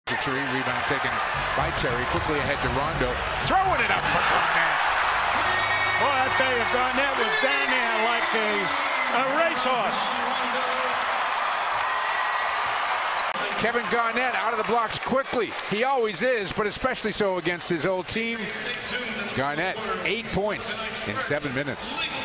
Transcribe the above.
The three, rebound taken by Terry, quickly ahead to Rondo, throwing it up for Garnett. Boy, I tell you, Garnett was down there like a racehorse. Kevin Garnett out of the blocks quickly. He always is, but especially so against his old team. Garnett, 8 points in 7 minutes.